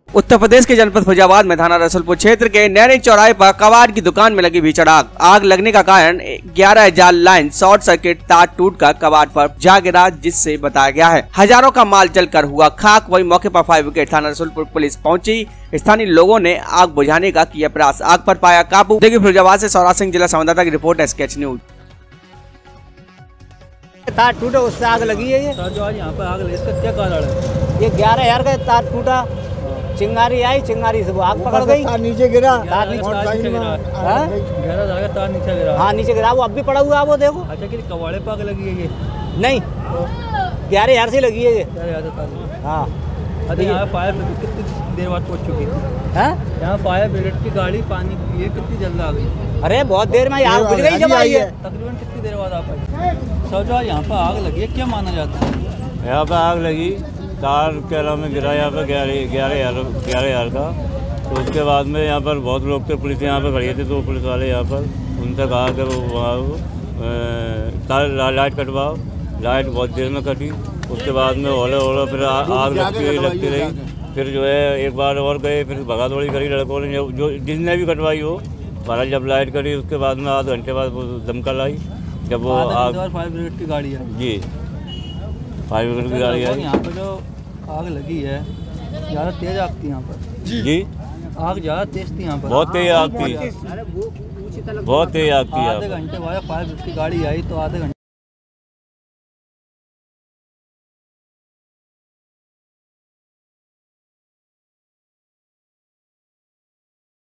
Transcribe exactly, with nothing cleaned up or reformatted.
उत्तर प्रदेश के जनपद फैजाबाद में थाना रसूलपुर क्षेत्र के नैनी चौराहे पर कबाड़ की दुकान में लगी भीषण आग आग लगने का कारण ग्यारह हजार लाइन शॉर्ट सर्किट तार टूटकर कबाड़ पर जा गिरा, जिससे बताया गया है हजारों का माल जलकर हुआ खाक। वही मौके पर फायर ब्रिगेड थाना रसूलपुर पुलिस पहुंची। स्थानीय लोगों ने आग बुझाने का किया प्रयास, आग पर पाया काबू। देखिए फैजाबाद से सौराज सिंह जिला संवाददाता की रिपोर्ट, स्केच न्यूज। तार टूटा, उससे आग लगी है। ये जो आज यहाँ पर आग लगी, इसका क्या कारण है? ये ग्यारह हजार का तार टूटा, चिंगारी आई, चिंगारी से वो आग पकड़ गई। तार नीचे गिरा, तार नीचे गिरा, ग्यारह हजार का तार नीचे गिरा। हाँ नीचे गिरा, वो अब भी पड़ा हुआ है, वो देखो। अच्छा कि कबाड़े पर आग लगी है ये? नहीं, ग्यारह हजार से लगी है ये। ग्यारह हजार तार। हाँ। अच्छा, यहाँ फायर ब्रिगेड कितनी देर बाद पहुँच चुकी थी? है यहाँ फायर ब्रिगेड की गाड़ी पानी की कितनी जल्द आ गई? अरे बहुत देर में आग बुझ गई जब आई है। तकरीबन कितनी देर बाद आप आई? सोचो यहाँ पर आग लगी है, क्या माना जाता है? यहाँ पर आग लगी, तार केला में गिरा यहाँ पर ग्यारह ग्यारह हजार ग्यारह हजार का। तो उसके बाद में यहाँ पर बहुत लोग थे, पुलिस यहाँ पर खड़ी थी, तो पुलिस वाले यहाँ पर उनसे कहा कि वो वहाँ तार लाइट कटवाओ। लाइट बहुत देर में कटी, उसके बाद में ओले ओले फिर आग लगती रही लगती रही फिर जो है एक बार और गए, फिर भगा दौड़ी करी लड़कों ने, जो जिसने भी कटवाई हो। बारह जब लाइट करी उसके बाद में आधे घंटे बाद वो दमकल आई, जब वो आग फायर ब्रिगेड की गाड़ी है। जी, फायर ब्रिगेड की गाड़ी आई। यहाँ पर जो आग लगी है ज़्यादा तेज आग थी यहाँ पर? जी, आग ज़्यादा तेज थी यहाँ पर? बहुत तेज आग थी, बहुत तेज आग थी। आधे घंटे बाद फायर ब्रिगेड की गाड़ी आई तो आधे घंटे